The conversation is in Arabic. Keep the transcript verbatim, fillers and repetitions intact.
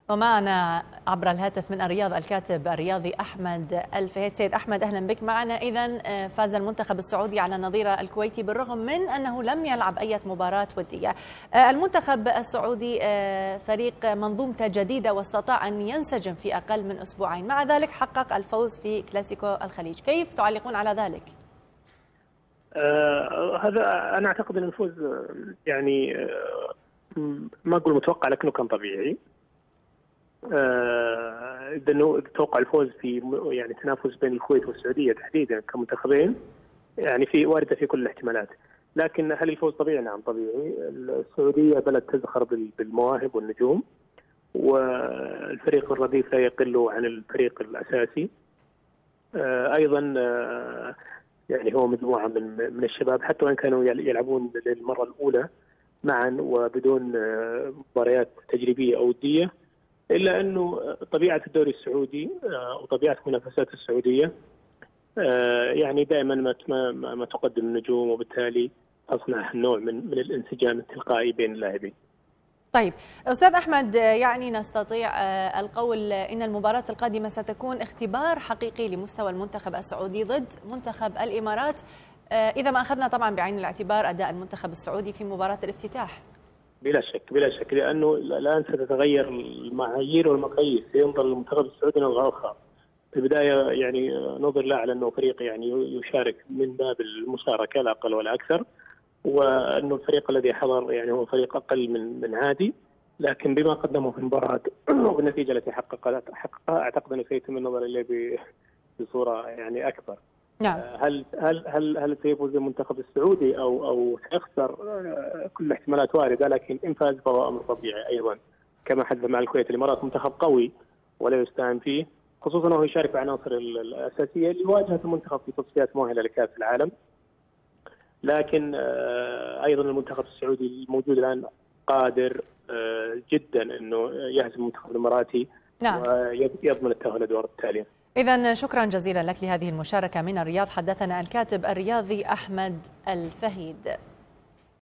ومعنا عبر الهاتف من الرياض الكاتب الرياضي أحمد الفهيد. سيد أحمد، أهلا بك معنا. إذن فاز المنتخب السعودي على النظير الكويتي بالرغم من أنه لم يلعب أي مباراة ودية. المنتخب السعودي فريق منظومته جديدة واستطاع أن ينسجم في أقل من أسبوعين، مع ذلك حقق الفوز في كلاسيكو الخليج. كيف تعلقون على ذلك؟ آه هذا أنا أعتقد أن الفوز يعني آه ما أقول متوقع لكنه كان طبيعي. آه إنه توقع الفوز في يعني تنافس بين الكويت والسعودية تحديدا كمنتخبين، يعني في واردة في كل الاحتمالات. لكن هل الفوز طبيعي؟ نعم طبيعي. السعودية بلد تزخر بالمواهب والنجوم، والفريق الرديف لا يقل عن الفريق الأساسي. آه أيضا آه يعني هو مجموعة من من الشباب، حتى وإن كانوا يلعبون للمرة الأولى معا وبدون مباريات تجريبية أو ودية، إلا أنه طبيعة الدوري السعودي وطبيعة منافسات السعودية يعني دائما ما ما تقدم النجوم، وبالتالي تصنع نوع من من الانسجام التلقائي بين اللاعبين. طيب أستاذ أحمد، يعني نستطيع القول إن المباراة القادمة ستكون اختبار حقيقي لمستوى المنتخب السعودي ضد منتخب الإمارات، إذا ما أخذنا طبعا بعين الاعتبار أداء المنتخب السعودي في مباراة الافتتاح. بلا شك بلا شك لأنه الآن ستتغير المعايير والمقاييس، ينظر المنتخب السعودي نظرة أخرى. في البداية يعني نظر له على أنه فريق يعني يشارك من باب المشاركة لا أقل ولا أكثر، وأنه الفريق الذي حضر يعني هو فريق أقل من من عادي، لكن بما قدمه في المباراة والنتيجة التي حققها حققها أعتقد أنه سيتم النظر إليه بصورة يعني أكبر. نعم. هل هل هل هل سيفوز المنتخب السعودي أو أو سيخسر؟ كل الاحتمالات واردة، لكن إن فاز فهو أمر طبيعي أيضا. كما حدث مع الكويت، الإمارات منتخب قوي ولا يستهان فيه، خصوصا أنه يشارك بعناصر الأساسية اللي واجهت المنتخب في تصفيات مؤهلة لكأس العالم. لكن أيضا المنتخب السعودي الموجود الآن قادر جدا أنه يهزم المنتخب الإماراتي. نعم. ويضمن التأهل للدور التالي. إذن شكرا جزيلا لك لهذه المشاركة من الرياض. حدثنا الكاتب الرياضي أحمد الفهيد.